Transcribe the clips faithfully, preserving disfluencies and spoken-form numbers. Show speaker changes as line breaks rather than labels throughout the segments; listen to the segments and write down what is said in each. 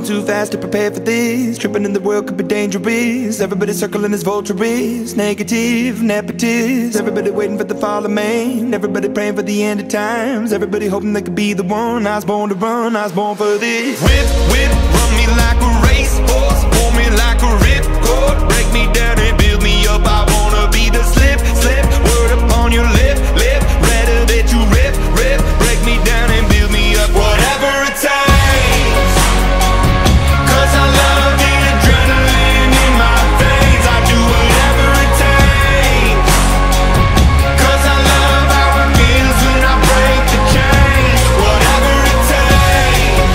too fast to prepare for this. Tripping in the world could be dangerous. Everybody circling as vultures, negative, nepotist. Everybody waiting for the fall of man. Everybody praying for the end of times. Everybody hoping they could be the one. I was born to run, I was born for this. Whip, whip, run me like a racehorse, pull me like a ripcord, break me down and build me up. I wanna be the slip, slip, word upon your lip, lip. Rather that you rip, rip, break me down and build me up. Whatever it takes, 'cause I love the adrenaline in my veins. I do whatever it takes, 'cause I love how it feels when I break the chains. Whatever it takes,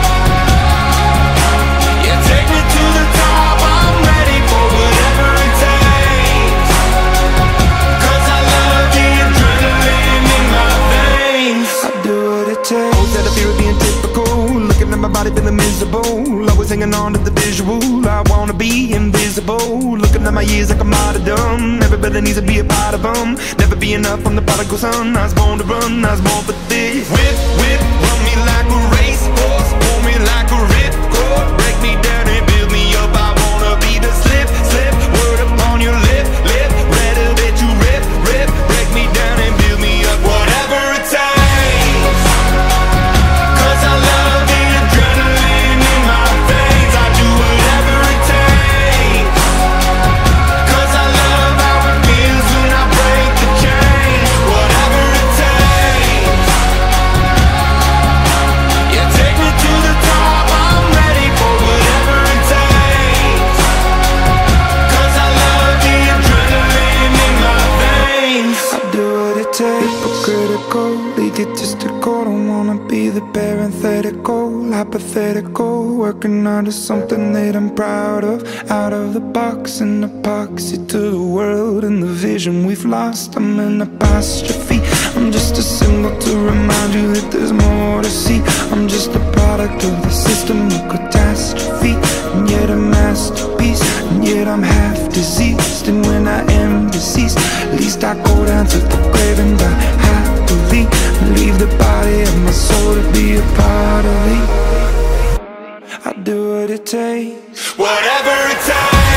yeah, take me to the top. I'm ready for whatever it takes, 'cause I love the adrenaline in my veins. I do what it takes. Always had a fear of being typical, looking at my body feeling miserable, always hanging on to the visual. I wanna be invisible, looking at my years like a martyrdom. Everybody needs to be a part of them. Never be enough, I'm the prodigal son. I was born to run, I was born for this. Whip, whip, run me like a racehorse, pull me like a ripcord, break me down and build me up. I wanna be the slip, slip, word upon your lip, lip. Rather that you rip, rip, break me down and build me up. Whatever it takes, 'cause I love the adrenaline in my veins. I do whatever it takes, 'cause I love how it feels when I break the chains. Whatever it takes, yeah, take me to the top. I'm ready for whatever it takes, 'cause I love the adrenaline in my veins. I do what it takes. Hypocritical, egotistical, don't wanna be the parenthetical, hypothetical, working out of something that I'm proud of. Out of the box, an epoxy to the world and the vision we've lost. I'm an apostrophe, I'm just a symbol to remind you that there's more to see. I'm just a product of the system of catastrophe, and yet a masterpiece, and yet I'm half diseased. And when I am deceased, at least I go down to the grave and die happily, leave the body of my soul to be a part of me. I do what it takes, whatever it takes.